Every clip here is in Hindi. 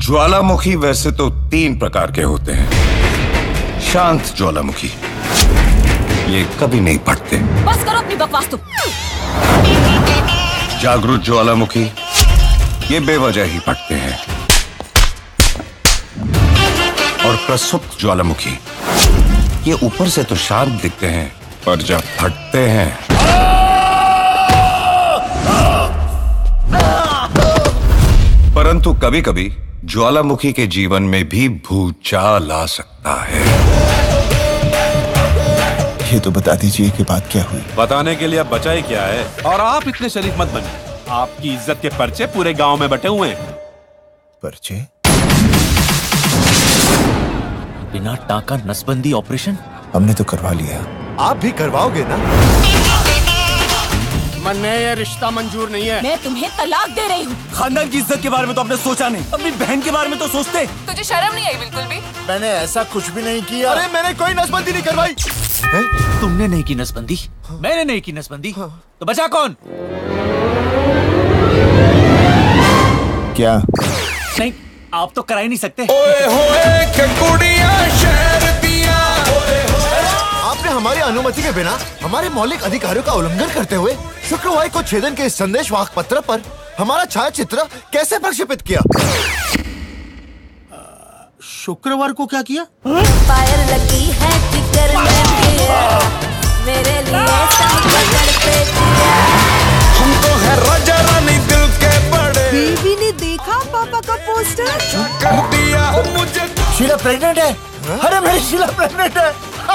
ज्वालामुखी वैसे तो 3 प्रकार के होते हैं। शांत ज्वालामुखी, ये कभी नहीं फटते। बस करो अपनी बकवास तुम। जागरूक ज्वालामुखी, ये बेवजह ही फटते हैं। और प्रसुप्त ज्वालामुखी, ये ऊपर से तो शांत दिखते हैं, पर जब फटते हैं परंतु कभी कभी ज्वालामुखी के जीवन में भी भूचाल आ सकता है। ये तो बता दीजिए कि बात क्या हुई। बताने के लिए अब बचा ही क्या है। और आप इतने शरीफ मत बनिए, आपकी इज्जत के पर्चे पूरे गांव में बटे हुए हैं। पर्चे? बिना टाका नसबंदी ऑपरेशन हमने तो करवा लिया। आप भी करवाओगे ना? मन्ने, ये रिश्ता मंजूर नहीं है। मैं तुम्हें तलाक दे रही हूँ। खानदान की इज्जत के बारे में तो आपने सोचा नहीं, अपनी बहन के बारे में तो सोचते। तुझे शर्म नहीं आई बिल्कुल भी? मैंने ऐसा कुछ भी नहीं किया। अरे मैंने कोई नसबंदी नहीं करवाई। तुमने नहीं की नसबंदी, मैंने नहीं की नसबंदी, तो बचा कौन? क्या? नहीं, आप तो करा ही नहीं सकते। ओए होए के कुड़ियां शहर दिया। आपने हमारी अनुमति के बिना हमारे मौलिक अधिकारों का उल्लंघन करते हुए शुक्रवार को छेदन के इस संदेश वाहक पत्र पर हमारा छायाचित्र कैसे प्रक्षेपित किया? शुक्रवार को क्या किया? फायर लगी है जिगर में पिया, मेरे लिए संकट पे जिया। हमको है राजा रानी दिल के बड़े। बीबी ने देखा पापा का पोस्टर? कर दिया मुझे। शीला प्रेग्नेंट है? अरे मेरी शीला प्रेग्नेंट है।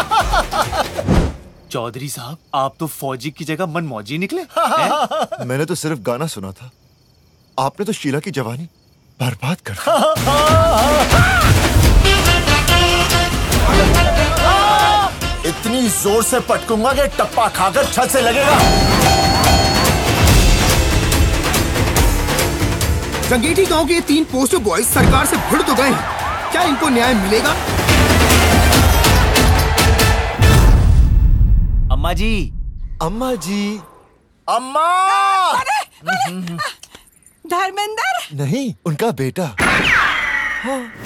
चौधरी साहब, आप तो फौजी की जगह मनमौजी निकले। मैंने तो सिर्फ गाना सुना था, आपने तो शीला की जवानी बर्बाद कर दी। इतनी जोर से पटकूंगा कि टप्पा खाकर छत से लगेगा। जंगीठी गांव के ये 3 पोस्टर बॉयज सरकार से भिड़ तो गए हैं, क्या इनको न्याय मिलेगा? अम्मा जी, अम्मा जी, अम्मा! धर्मेंद्र? नहीं, उनका बेटा। हाँ।